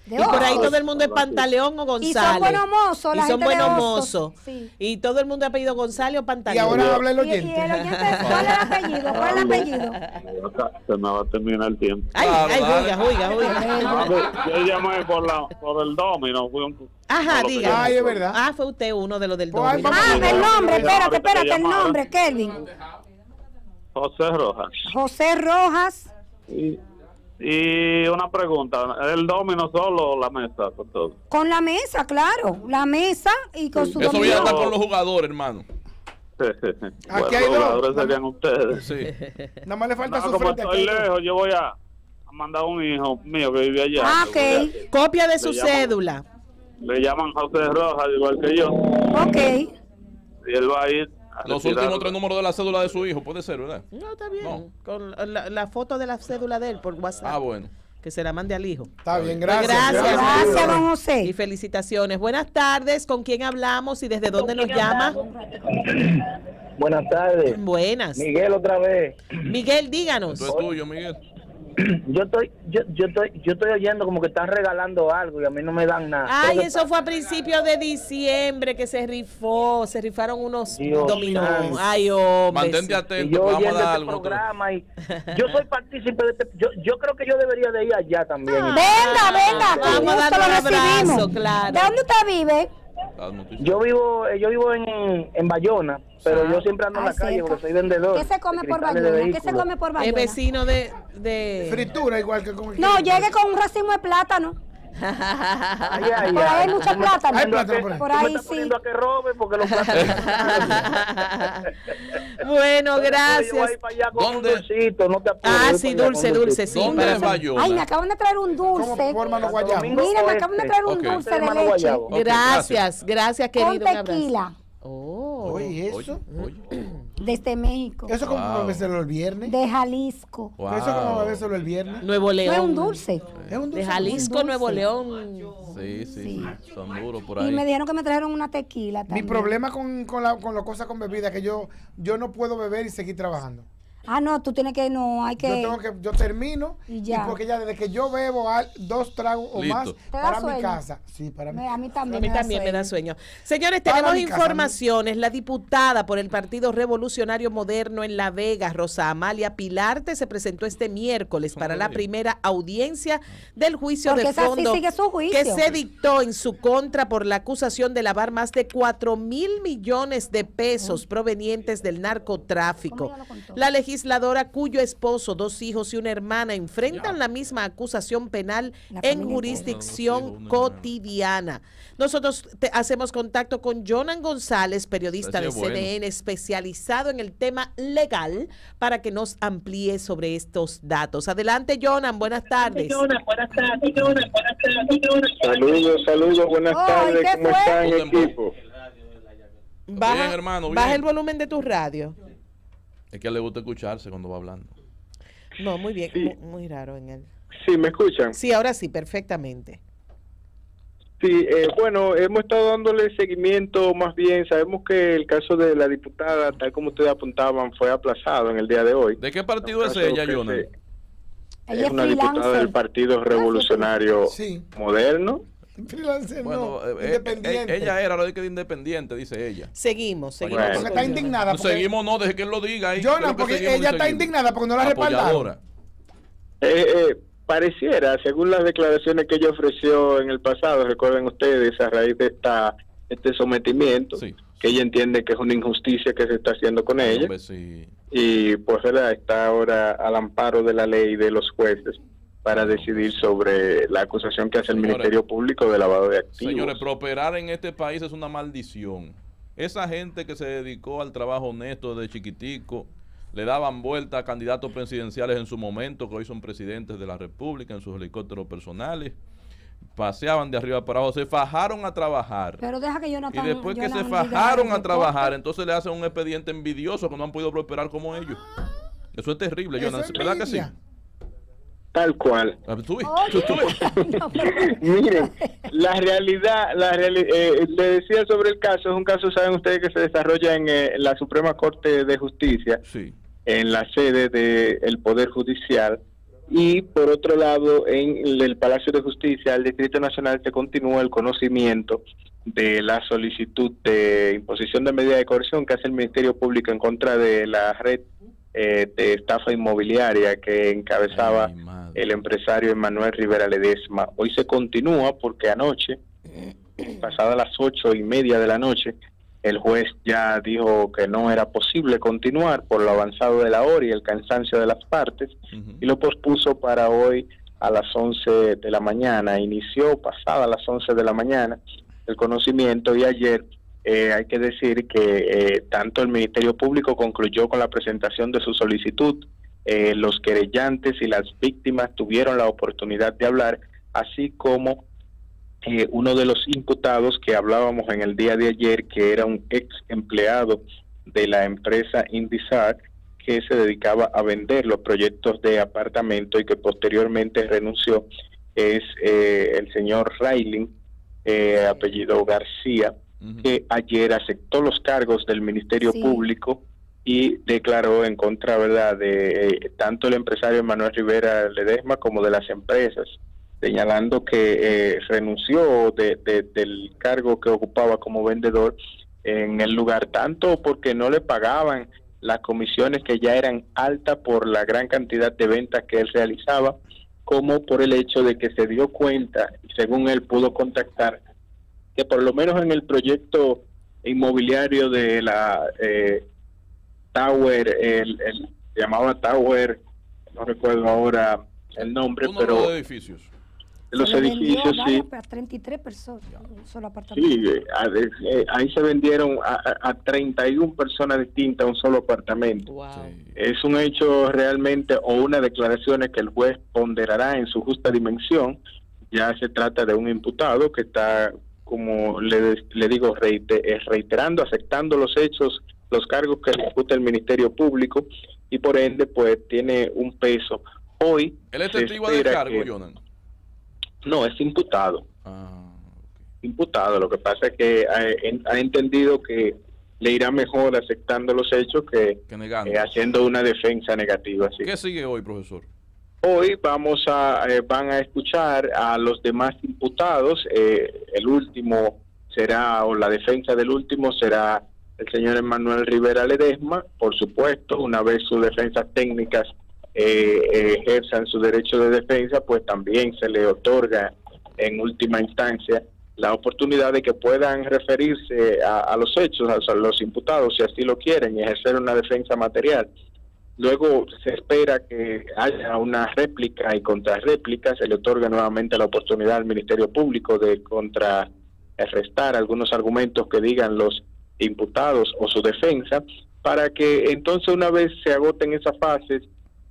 Speaker 3: De
Speaker 4: y por ahí
Speaker 3: Hostos.
Speaker 4: todo el mundo es Pantaleón o González.
Speaker 3: Y son buenos mozos, la
Speaker 4: Y son
Speaker 3: gente de
Speaker 4: buenos
Speaker 3: Hostos.
Speaker 4: mozos.
Speaker 3: Sí.
Speaker 4: Y todo el mundo ha pedido González o
Speaker 1: Y
Speaker 4: Pantaleón.
Speaker 1: ahora habla el
Speaker 3: Y,
Speaker 1: oyente.
Speaker 3: y el oyente, ¿cuál es el apellido? ¿Cuál es el apellido?
Speaker 11: Se me va a terminar el tiempo.
Speaker 4: Ay,
Speaker 2: Claro,
Speaker 4: ay,
Speaker 2: dale.
Speaker 4: oiga, oiga, oiga.
Speaker 11: No, pues, yo llamé por, la, por el domino. Fui un,
Speaker 4: Ajá,
Speaker 11: por lo que
Speaker 4: diga.
Speaker 11: yo-
Speaker 1: Ay, es verdad.
Speaker 4: Ah, fue usted uno de los del
Speaker 1: Pues,
Speaker 4: domingo.
Speaker 1: vamos.
Speaker 3: Ah, el nombre, espérate, espérate, el
Speaker 11: Llamaron.
Speaker 3: nombre, Kelvin.
Speaker 11: José Rojas.
Speaker 3: José Rojas.
Speaker 11: Y, y una pregunta, ¿el domino solo o la mesa con todo?
Speaker 3: Con la mesa, claro. La mesa y con su
Speaker 2: Eso viene
Speaker 3: dominó.
Speaker 2: hasta con los jugadores, hermano.
Speaker 1: Aquí hay
Speaker 11: Bueno, los
Speaker 1: dos.
Speaker 11: jugadores serían ustedes.
Speaker 2: Sí.
Speaker 1: Nada más le falta
Speaker 11: No,
Speaker 1: su
Speaker 11: como
Speaker 1: frente
Speaker 11: estoy
Speaker 1: aquí.
Speaker 11: lejos, yo voy a, a mandar a un hijo mío que vive allá.
Speaker 3: Ah,
Speaker 11: Le voy
Speaker 3: ok.
Speaker 4: Copia de su
Speaker 11: Le llaman.
Speaker 4: cédula.
Speaker 11: a- Le llaman José Rojas, igual que yo.
Speaker 3: Ok.
Speaker 11: Y él va a ir a
Speaker 2: Los
Speaker 11: retirar-
Speaker 2: últimos tres números de la cédula de su hijo, puede ser, ¿verdad?
Speaker 4: No, está bien.
Speaker 2: No.
Speaker 4: Con la, la foto de la cédula de él por WhatsApp.
Speaker 2: Ah, bueno.
Speaker 4: Que se la mande al hijo.
Speaker 1: Está bien,
Speaker 4: Pues
Speaker 1: gracias.
Speaker 4: gracias,
Speaker 3: Gracias, don
Speaker 4: Y
Speaker 3: José.
Speaker 4: felicitaciones. Buenas tardes. ¿Con quién hablamos y desde dónde nos llama?
Speaker 12: Buenas tardes.
Speaker 4: Buenas.
Speaker 12: Miguel otra vez.
Speaker 4: Miguel, díganos.
Speaker 2: Esto es tuyo, Miguel.
Speaker 12: Yo estoy, yo, yo estoy, yo estoy oyendo como que están regalando algo y a mí no me dan nada.
Speaker 4: Ay,
Speaker 12: Pero-
Speaker 4: eso fue a principios de diciembre que se rifó, se rifaron unos
Speaker 12: Dios
Speaker 4: dominó.
Speaker 12: santo.
Speaker 4: Ay, hombre.
Speaker 2: Mantente
Speaker 4: sí.
Speaker 12: y
Speaker 2: atento,
Speaker 12: yo
Speaker 2: que vamos a
Speaker 12: oyendo
Speaker 2: dar
Speaker 12: este
Speaker 2: algo. otro.
Speaker 12: programa y yo soy partícipe de este, yo, yo creo que yo debería de ir allá también.
Speaker 3: Venga, venga, con
Speaker 4: Vamos a
Speaker 3: gusto
Speaker 4: darle
Speaker 3: lo
Speaker 4: un abrazo,
Speaker 3: recibimos.
Speaker 4: claro.
Speaker 3: ¿De dónde usted vive?
Speaker 2: Las noticias.
Speaker 12: Yo vivo, eh, yo vivo en, en Bayona, pero yo siempre ando en
Speaker 3: Ay,
Speaker 12: la calle
Speaker 3: cerca.
Speaker 12: porque soy vendedor.
Speaker 3: ¿Qué se come
Speaker 12: de
Speaker 3: por
Speaker 12: cristales de
Speaker 3: Bayona? ¿Qué se
Speaker 12: vehículos.
Speaker 3: come por
Speaker 4: Es
Speaker 3: Bayona?
Speaker 4: vecino de... de...
Speaker 1: Fritura igual que con el
Speaker 3: No,
Speaker 1: que-
Speaker 3: llegue con un racimo de plátano.
Speaker 12: Ay, ay,
Speaker 3: Por ahí hay
Speaker 12: ay.
Speaker 3: mucho
Speaker 12: Tú me-
Speaker 3: plátano.
Speaker 1: Hay plátano por ahí.
Speaker 3: Por
Speaker 12: tú me
Speaker 3: ahí
Speaker 12: estás
Speaker 3: sí.
Speaker 12: poniendo a que robe porque los plátanos.
Speaker 4: Bueno,
Speaker 12: Yo voy a
Speaker 4: gracias.
Speaker 12: ir para allá con
Speaker 2: ¿Dónde?
Speaker 12: un dulcito, no te apures,
Speaker 4: Ah,
Speaker 12: voy
Speaker 4: sí,
Speaker 12: para allá
Speaker 4: dulce,
Speaker 12: con un
Speaker 4: dulce,
Speaker 12: dulcito.
Speaker 4: sí.
Speaker 2: ¿Dónde
Speaker 4: para-
Speaker 2: es Bayona?
Speaker 3: Ay, me acaban de traer un
Speaker 1: ¿Cómo
Speaker 3: dulce.
Speaker 1: forman los
Speaker 12: Santo
Speaker 1: guayabos?
Speaker 12: Domingo
Speaker 3: Mira, me
Speaker 12: Oeste.
Speaker 3: acaban de traer un
Speaker 2: Ok.
Speaker 3: dulce de
Speaker 12: Hermano
Speaker 3: leche.
Speaker 12: guayabo.
Speaker 2: Ok,
Speaker 4: Gracias, gracias,
Speaker 3: Con
Speaker 4: querido. Un abrazo.
Speaker 3: tequila.
Speaker 4: Oh.
Speaker 1: Oye, eso.
Speaker 2: Oye, oye.
Speaker 3: Desde México.
Speaker 1: Eso como
Speaker 2: Wow.
Speaker 1: bebérselo el viernes.
Speaker 3: De Jalisco.
Speaker 2: Wow.
Speaker 1: Eso como bebérselo el viernes.
Speaker 4: Nuevo
Speaker 3: No
Speaker 4: León.
Speaker 3: es un dulce.
Speaker 1: Es un dulce.
Speaker 4: De Jalisco,
Speaker 3: Un dulce.
Speaker 4: Nuevo León.
Speaker 2: Sí, sí,
Speaker 3: Sí.
Speaker 2: sí. Son duros por
Speaker 3: Y
Speaker 2: ahí.
Speaker 3: me dijeron que me trajeron una tequila
Speaker 1: Mi
Speaker 3: también.
Speaker 1: problema con, con, la, con las cosas con bebida es que yo, yo no puedo beber y seguir trabajando.
Speaker 3: Ah, no, tú tienes que, no, hay que...
Speaker 1: Yo tengo que, yo termino
Speaker 3: Y
Speaker 1: y,
Speaker 3: ya.
Speaker 1: porque ya desde que yo bebo al- dos tragos o
Speaker 2: Listo.
Speaker 1: más
Speaker 2: ¿Te
Speaker 3: da
Speaker 1: para mi
Speaker 3: sueño?
Speaker 1: casa. Sí, para mi
Speaker 3: Me- a mí también,
Speaker 4: A mí
Speaker 3: me da
Speaker 4: también me da
Speaker 3: sueño.
Speaker 4: sueño. Señores,
Speaker 1: Para
Speaker 4: tenemos
Speaker 1: mi casa,
Speaker 4: informaciones. La diputada por el Partido Revolucionario Moderno en La Vega, Rosa Amalia Pilarte, se presentó este miércoles para la primera audiencia del juicio
Speaker 3: Porque
Speaker 4: de
Speaker 3: esa sí
Speaker 4: fondo
Speaker 3: sigue su juicio.
Speaker 4: que se dictó en su contra por la acusación de lavar más de cuatro mil millones de pesos provenientes del narcotráfico.
Speaker 3: ¿Cómo ella lo contó?
Speaker 4: La legisladora, cuyo esposo, dos hijos y una hermana enfrentan la misma acusación penal
Speaker 3: La
Speaker 4: en
Speaker 3: familia
Speaker 4: jurisdicción cotidiana. Nosotros te- hacemos contacto con Jonan González, periodista de
Speaker 2: Ese es bueno.
Speaker 4: C N N, especializado en el tema legal, para que nos amplíe sobre estos datos. Adelante, Jonan, buenas tardes.
Speaker 13: Saludos, saludos, buenas
Speaker 3: Ay,
Speaker 13: tardes,
Speaker 3: ¿qué
Speaker 13: ¿cómo
Speaker 3: fue?
Speaker 13: están,
Speaker 2: Tiempo.
Speaker 13: equipo?
Speaker 4: Baja,
Speaker 2: Bien, hermano, bien.
Speaker 4: baja el volumen de tu radio.
Speaker 2: Es que a él le gusta escucharse cuando va hablando.
Speaker 4: No, muy bien,
Speaker 13: Sí.
Speaker 4: muy, muy raro en él.
Speaker 13: Sí, ¿me escuchan?
Speaker 4: Sí, ahora sí, perfectamente.
Speaker 13: Sí, eh, bueno, hemos estado dándole seguimiento, más bien, sabemos que el caso de la diputada, tal como ustedes apuntaban, fue aplazado en el día de hoy.
Speaker 2: ¿De qué partido es
Speaker 13: Caso
Speaker 2: ella,
Speaker 13: que
Speaker 2: Jonan?
Speaker 13: se-
Speaker 3: Ella
Speaker 13: Es
Speaker 3: es
Speaker 13: una diputada del
Speaker 3: freelancer.
Speaker 13: Partido Revolucionario
Speaker 1: Sí.
Speaker 13: Moderno.
Speaker 1: Freelancer
Speaker 2: Bueno,
Speaker 1: no,
Speaker 2: eh, eh,
Speaker 1: independiente.
Speaker 2: eh, ella era lo de que independiente, dice ella.
Speaker 4: Seguimos, seguimos.
Speaker 13: Bueno.
Speaker 1: Porque está indignada.
Speaker 2: No
Speaker 1: Porque,
Speaker 2: seguimos, no, deje que él lo diga. ahí.
Speaker 1: Jonah,
Speaker 2: Creo que
Speaker 1: porque
Speaker 2: seguimos y
Speaker 1: ella está
Speaker 2: seguimos.
Speaker 1: indignada porque no la respaldaron.
Speaker 2: Apoyadora.
Speaker 13: Eh, eh, pareciera, según las declaraciones que ella ofreció en el pasado, recuerden ustedes, a raíz de esta este sometimiento,
Speaker 2: Sí.
Speaker 13: que ella entiende que es una injusticia que se está haciendo con ella.
Speaker 2: Hombre, sí.
Speaker 13: Y pues ¿verdad? Está ahora al amparo de la ley de los jueces para decidir sobre la acusación que hace el
Speaker 2: Señores.
Speaker 13: Ministerio Público de lavado de activos.
Speaker 2: Señores, prosperar en este país es una maldición. Esa gente que se dedicó al trabajo honesto desde chiquitico, le daban vuelta a candidatos presidenciales en su momento, que hoy son presidentes de la República en sus helicópteros personales, paseaban de arriba para abajo, se fajaron a trabajar.
Speaker 3: Pero deja que
Speaker 2: Y
Speaker 3: Jonathan...
Speaker 2: después que se
Speaker 3: Jonathan diga
Speaker 2: fajaron
Speaker 3: algo.
Speaker 2: a trabajar, entonces le hacen un expediente envidioso que no han podido prosperar como ellos. Eso es terrible,
Speaker 1: Eso
Speaker 2: Jonan,
Speaker 1: es
Speaker 2: ¿verdad que sí?
Speaker 1: envidia.
Speaker 13: Tal cual.
Speaker 2: Ah, ¿Tú, ves?
Speaker 3: Oye,
Speaker 2: ¿Tú- tú ves?
Speaker 3: no, pero-
Speaker 13: Miren, la realidad, la reali eh, le decía sobre el caso, es un caso, saben ustedes, que se desarrolla en eh, la Suprema Corte de Justicia,
Speaker 2: Sí.
Speaker 13: en la sede del Poder Judicial, Y por otro lado, en el Palacio de Justicia del Distrito Nacional se continúa el conocimiento de la solicitud de imposición de medida de coerción que hace el Ministerio Público en contra de la red eh, de estafa inmobiliaria que encabezaba Ay, el empresario Emanuel Rivera Ledesma. Hoy se continúa porque anoche, pasadas las ocho y media de la noche, el juez ya dijo que no era posible continuar por lo avanzado de la hora y el cansancio de las partes, uh-huh. y lo pospuso para hoy a las once de la mañana. Inició pasada las once de la mañana el conocimiento y ayer eh, hay que decir que eh, tanto el Ministerio Público concluyó con la presentación de su solicitud, eh, los querellantes y las víctimas tuvieron la oportunidad de hablar, así como Eh, uno de los imputados que hablábamos en el día de ayer, que era un ex empleado de la empresa Indizar, que se dedicaba a vender los proyectos de apartamento y que posteriormente renunció, es eh, el señor Rayling, eh, apellido García, uh-huh. que ayer aceptó los cargos del Ministerio sí. Público y declaró en contra, ¿verdad?, de eh, tanto el empresario Emanuel Rivera Ledesma como de las empresas, señalando que eh, renunció de, de, del cargo que ocupaba como vendedor en el lugar, tanto porque no le pagaban las comisiones que ya eran altas por la gran cantidad de ventas que él realizaba, como por el hecho de que se dio cuenta, y según él pudo contactar, que por lo menos en el proyecto inmobiliario de la eh, Tower, el, el se llamaba Tower, no recuerdo ahora el nombre,
Speaker 2: Uno
Speaker 13: pero...
Speaker 2: de edificios.
Speaker 13: Los se edificios, sí.
Speaker 3: A treinta y tres personas, un solo apartamento.
Speaker 13: Sí, a, a, ahí se vendieron a, a treinta y una personas distintas un solo apartamento.
Speaker 4: Wow.
Speaker 13: Sí. Es un hecho realmente, o una declaración que el juez ponderará en su justa dimensión. Ya se trata de un imputado que está, como le, le digo, reiter, reiterando, aceptando los hechos, los cargos que le imputa el Ministerio Público, y por ende, pues, tiene un peso. Hoy...
Speaker 2: ¿Él es testigo de cargo, que, Jonan?
Speaker 13: No, es imputado.
Speaker 2: Ah,
Speaker 13: okay. Imputado. Lo que pasa es que ha, ha entendido que le irá mejor aceptando los hechos que,
Speaker 2: que negando.
Speaker 13: Eh, haciendo una defensa negativa. ¿Sí?
Speaker 2: ¿Qué sigue hoy, profesor?
Speaker 13: Hoy vamos a eh, van a escuchar a los demás imputados. Eh, el último será, o la defensa del último será el señor Emanuel Rivera Ledesma. Por supuesto, una vez sus defensas técnicas Eh, eh, ejerzan su derecho de defensa, pues también se le otorga en última instancia la oportunidad de que puedan referirse a, a los hechos, a los imputados, si así lo quieren, y ejercer una defensa material. Luego se espera que haya una réplica y contrarréplica, se le otorga nuevamente la oportunidad al Ministerio Público de contrarrestar algunos argumentos que digan los imputados o su defensa, para que entonces, una vez se agoten esas fases,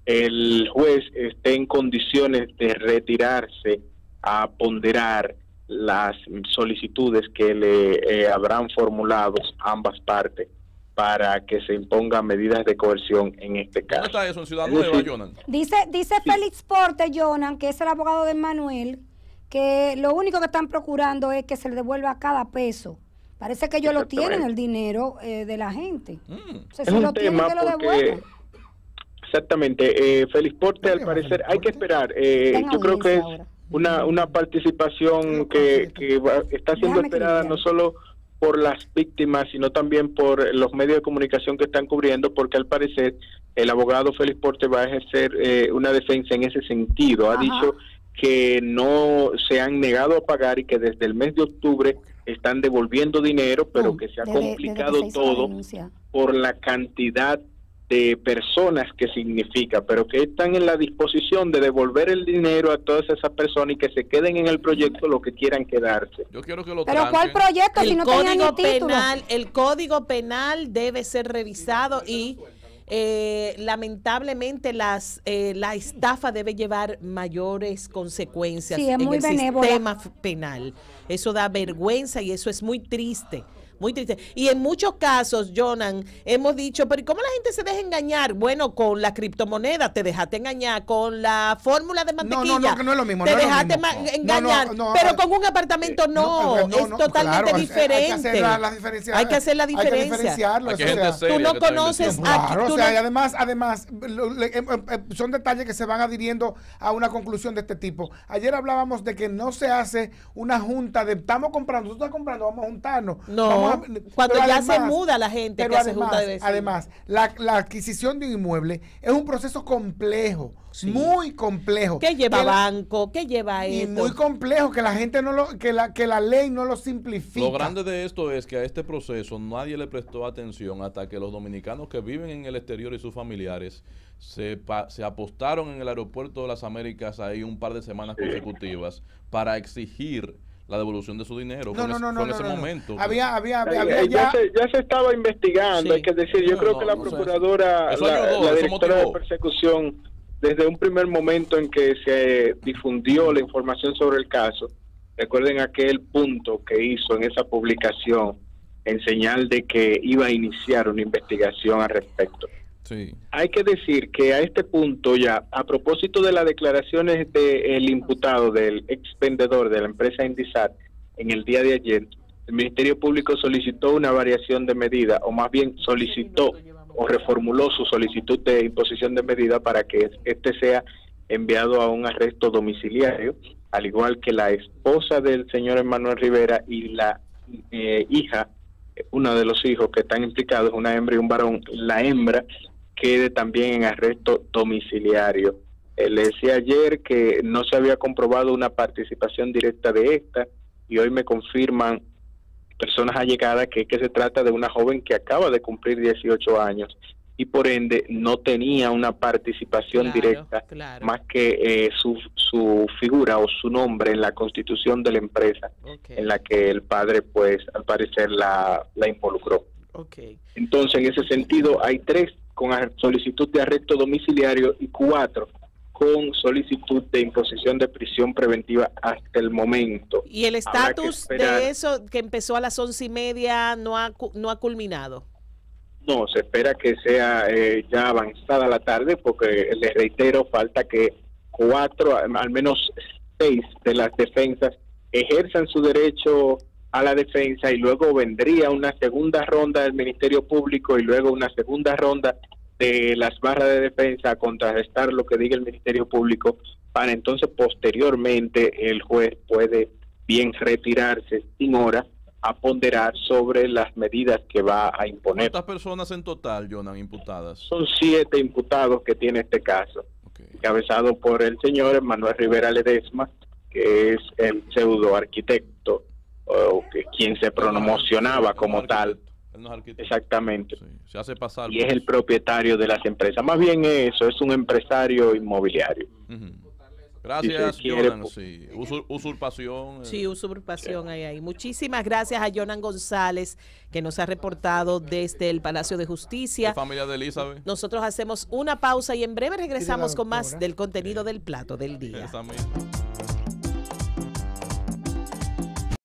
Speaker 13: el juez esté en condiciones de retirarse a ponderar las solicitudes que le eh, habrán formulado ambas partes para que se impongan medidas de coerción en este caso.
Speaker 2: ¿Dónde está eso? En Ciudad Nueva, Jonan.
Speaker 3: Dice, dice sí. Félix Porte, Jonan, que es el abogado de Manuel, que lo único que están procurando es que se le devuelva cada peso. Parece que ellos lo tienen, el dinero eh, de la gente. Mm. O sea, si lo tienen, que lo devuelvan.
Speaker 13: Exactamente, eh, Félix Porte, al parecer, hay que esperar. Eh, yo creo que es una, una participación que, que va, está siendo esperada no solo por las víctimas, sino también por los medios de comunicación que están cubriendo, porque al parecer el abogado Félix Porte va a ejercer eh, una defensa en ese sentido. Ha Ajá. dicho que no se han negado a pagar y que desde el mes de octubre están devolviendo dinero, pero que se ha desde, complicado desde todo por la cantidad de personas que significa, pero que están en la disposición de devolver el dinero a todas esas personas y que se queden en el proyecto lo que quieran quedarse.
Speaker 2: Yo quiero que lo
Speaker 3: Pero ¿cuál proyecto
Speaker 4: el
Speaker 3: si no
Speaker 4: código
Speaker 3: tenía ni
Speaker 4: penal, el código penal debe ser revisado y eh, lamentablemente las eh, la estafa debe llevar mayores consecuencias
Speaker 3: sí, es
Speaker 4: en
Speaker 3: muy
Speaker 4: el
Speaker 3: benévola.
Speaker 4: sistema penal. Eso da vergüenza y eso es muy triste, muy triste. Y en muchos casos, Jonan, hemos dicho, pero ¿y cómo la gente se deja engañar? Bueno, con la criptomoneda te dejaste engañar, con la fórmula de mantequilla.
Speaker 1: No, no, no, que no es lo mismo.
Speaker 4: Te
Speaker 1: no
Speaker 4: dejaste
Speaker 1: es lo mismo.
Speaker 4: engañar,
Speaker 1: no, no, no,
Speaker 4: pero
Speaker 1: no,
Speaker 4: con un apartamento no,
Speaker 1: no, no,
Speaker 4: es
Speaker 1: no,
Speaker 4: totalmente
Speaker 1: claro,
Speaker 4: diferente.
Speaker 1: Hay que hacer la, la diferencia.
Speaker 4: Hay que hacer la diferencia.
Speaker 1: Hay que diferenciarlo.
Speaker 2: Hay que
Speaker 1: o
Speaker 2: gente
Speaker 1: sea,
Speaker 2: seria
Speaker 4: tú no
Speaker 2: que está
Speaker 4: conoces
Speaker 2: investigando.
Speaker 1: Claro,
Speaker 4: tú
Speaker 1: o sea,
Speaker 4: no-
Speaker 1: y además, además lo- le- em- em, son detalles que se van adhiriendo a una conclusión de este tipo. Ayer hablábamos de que no se hace una junta de estamos comprando, tú estás comprando, vamos a juntarnos.
Speaker 4: No,
Speaker 1: vamos a-
Speaker 4: cuando
Speaker 1: pero
Speaker 4: ya se
Speaker 1: además-
Speaker 4: muda la gente
Speaker 1: pero
Speaker 4: que hace
Speaker 1: además,
Speaker 4: junta de vecinos.
Speaker 1: Además, la, la adquisición de un inmueble es un proceso complejo, muy complejo.
Speaker 4: ¿Qué lleva
Speaker 1: Que la-
Speaker 4: banco? ¿Qué lleva
Speaker 1: y
Speaker 4: esto?
Speaker 1: muy complejo, que la gente no lo, que la, que la ley no lo simplifica.
Speaker 2: Lo grande de esto es que a este proceso nadie le prestó atención hasta que los dominicanos que viven en el exterior y sus familiares se, pa- se apostaron en el aeropuerto de las Américas ahí un par de semanas consecutivas para exigir la devolución de su dinero.
Speaker 1: No,
Speaker 2: Fue en
Speaker 1: no,
Speaker 2: ese-
Speaker 1: no,
Speaker 2: fue en
Speaker 1: no,
Speaker 2: ese
Speaker 1: no, no.
Speaker 2: momento.
Speaker 1: Había, había, había,
Speaker 13: Eh,
Speaker 1: había
Speaker 13: eh, ya,
Speaker 1: ya.
Speaker 13: se, ya se estaba investigando,
Speaker 4: Sí.
Speaker 13: hay que decir, yo
Speaker 2: No,
Speaker 13: creo
Speaker 2: no,
Speaker 13: que la
Speaker 2: no, eso-
Speaker 13: procuradora,
Speaker 2: eso
Speaker 13: la,
Speaker 2: ayudó,
Speaker 13: la
Speaker 2: eso
Speaker 13: directora de
Speaker 2: motivó.
Speaker 13: persecución, desde un primer momento en que se difundió la información sobre el caso, recuerden aquel punto que hizo en esa publicación en señal de que iba a iniciar una investigación al respecto.
Speaker 2: Sí.
Speaker 13: Hay que decir que a este punto ya, a propósito de las declaraciones del imputado, del ex vendedor de la empresa Indisat, en el día de ayer, el Ministerio Público solicitó una variación de medida, o más bien solicitó o reformuló su solicitud de imposición de medida para que este sea enviado a un arresto domiciliario, al igual que la esposa del señor Emmanuel Rivera y la eh, hija, uno de los hijos que están implicados, una hembra y un varón, la hembra quede también en arresto domiciliario. Eh, le decía ayer que no se había comprobado una participación directa de esta, y hoy me confirman personas allegadas que, que se trata de una joven que acaba de cumplir dieciocho años y por ende no tenía una participación
Speaker 4: Claro,
Speaker 13: directa
Speaker 4: claro.
Speaker 13: más que eh, su, su figura o su nombre en la constitución de la empresa
Speaker 4: Ok,
Speaker 13: en la que el padre, pues, al parecer la, la involucró.
Speaker 4: ok.
Speaker 13: Entonces, en ese sentido, hay tres con ar- solicitud de arresto domiciliario y cuatro con solicitud de imposición de prisión preventiva hasta el momento.
Speaker 4: ¿Y el
Speaker 13: Habrá que
Speaker 4: estatus
Speaker 13: esperar.
Speaker 4: de eso que empezó a las once y media no ha, cu- no ha culminado?
Speaker 13: No, se espera que sea eh, ya avanzada la tarde, porque les reitero, falta que cuatro, al menos seis de las defensas ejerzan su derecho a la defensa, y luego vendría una segunda ronda del Ministerio Público y luego una segunda ronda de las barras de defensa a contrarrestar lo que diga el Ministerio Público, para entonces posteriormente el juez puede bien retirarse sin hora a ponderar sobre las medidas que va a imponer.
Speaker 2: ¿Cuántas personas en total, Jonan, imputadas?
Speaker 13: Son siete imputados que tiene este caso, encabezado por el señor Manuel Rivera Ledesma, que es el pseudo arquitecto, o que quien se promocionaba como tal.
Speaker 2: Él no es arquitecto.
Speaker 13: Exactamente.
Speaker 2: Sí, se hace pasar.
Speaker 13: Y es el propietario de las empresas. Más bien eso, es un empresario inmobiliario.
Speaker 2: Ujú. Gracias,
Speaker 13: Si se quiere,
Speaker 2: Jonan. Sí. Usur- usurpación. eh,
Speaker 4: Sí, usurpación hay ahí. Muchísimas gracias a Jonan González, que nos ha reportado desde el Palacio de Justicia.
Speaker 2: de familia de Elizabeth.
Speaker 4: Nosotros hacemos una pausa y en breve regresamos con más
Speaker 1: doctora.
Speaker 4: del contenido del plato del día.
Speaker 2: Esa misma.